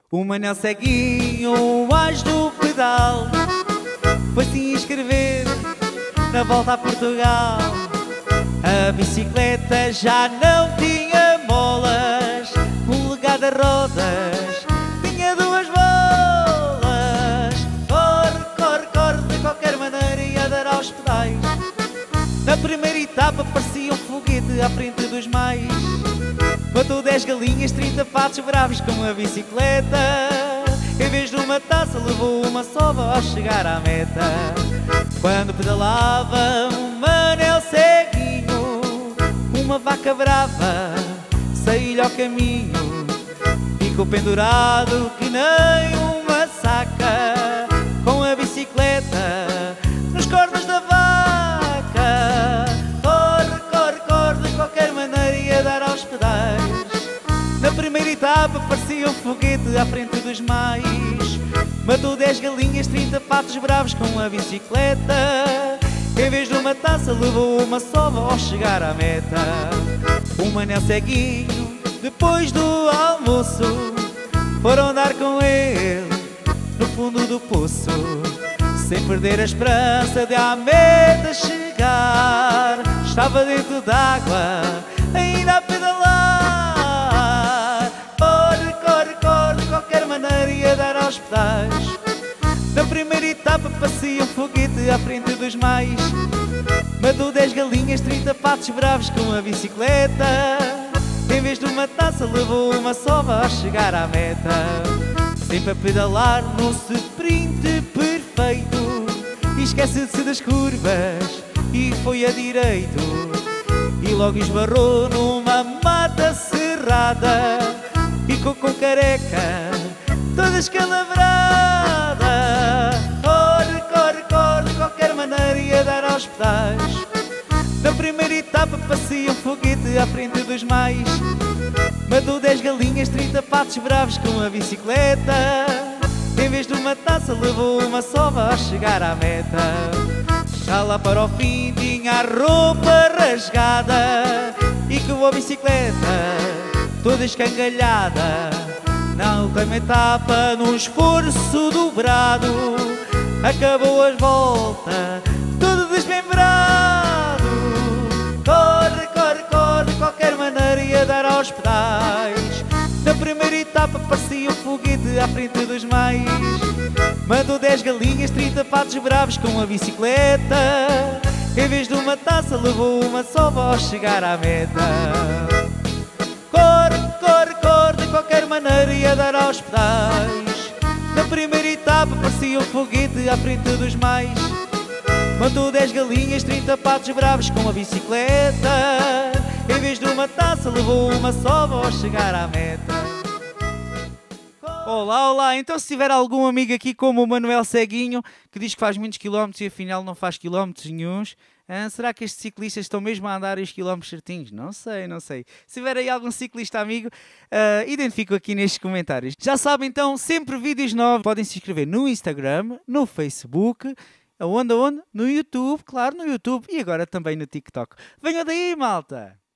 O Manel Ceguinho, o anjo do pedal, foi-se inscrever na volta a Portugal. A bicicleta já não tinha molas, o legado a rodas tinha duas bolas. Corre, corre, corre de qualquer maneira e a dar aos pedais. Na primeira etapa parecia um foguete à frente dos mais. Matou 10 galinhas, 30 patos bravos com a bicicleta. Em vez de uma taça levou uma sova ao chegar à meta. Quando pedalava um Manel Ceguinho, uma vaca brava saiu-lhe ao caminho. Ficou pendurado que nem uma saca, com a bicicleta nos cornos da vaca. Corre, corre, corre de qualquer maneira e a dar aos pedais. Na primeira etapa parecia um foguete à frente dos mais. Matou 10 galinhas, 30 patos bravos com a bicicleta. Em vez de uma taça levou uma sova ao chegar à meta. O Manel Ceguinho, depois do almoço, foram dar com ele no fundo do poço, sem perder a esperança de à meta chegar. Estava dentro d'água, ainda a pedalar. Corre, corre, corre de qualquer maneira e a dar aos pedais. Na primeira etapa parecia um foguete à frente dos mais. Matou 10 galinhas, 30 patos bravos com a bicicleta. Em vez de uma taça levou uma sova ao chegar à meta. Sempre a pedalar num sprint perfeito, e esquece-se das curvas e foi a direito. E logo esbarrou numa mata cerrada, ficou com careca toda escalabrada. Corre, corre, corre de qualquer maneira e a dar aos pedais. Na primeira etapa parecia um foguete à frente dos mais. Matou 10 galinhas, 30 patos bravos com a bicicleta. Em vez de uma taça levou uma sova ao chegar à meta. Já lá para o fim tinha a roupa rasgada e com a bicicleta toda escangalhada. Na última etapa, num esforço dobrado, acabou as voltas todo desmembrado. Corre, corre, corre de qualquer maneira e a dar aos pedais. Na primeira etapa parecia um foguete à frente dos mais. Matou 10 galinhas, 30 patos bravos com a bicicleta. Em vez de uma taça levou uma sova ao chegar à meta. Corre, corre, corre de qualquer maneira e a dar aos pedais. Na primeira etapa parecia um foguete à frente dos mais. Matou 10 galinhas, 30 patos bravos com a bicicleta. Em vez de uma taça levou uma sova ao chegar à meta. Olá, olá, então se tiver algum amigo aqui como o Manuel Ceguinho, que diz que faz muitos quilómetros e afinal não faz quilómetros nenhuns, será que estes ciclistas estão mesmo a andar os quilómetros certinhos? Não sei, não sei. Se tiver aí algum ciclista amigo, identifico aqui nestes comentários. Já sabem então, sempre vídeos novos. Podem se inscrever no Instagram, no Facebook, aonde? No YouTube, claro, no YouTube e agora também no TikTok. Venham daí, malta!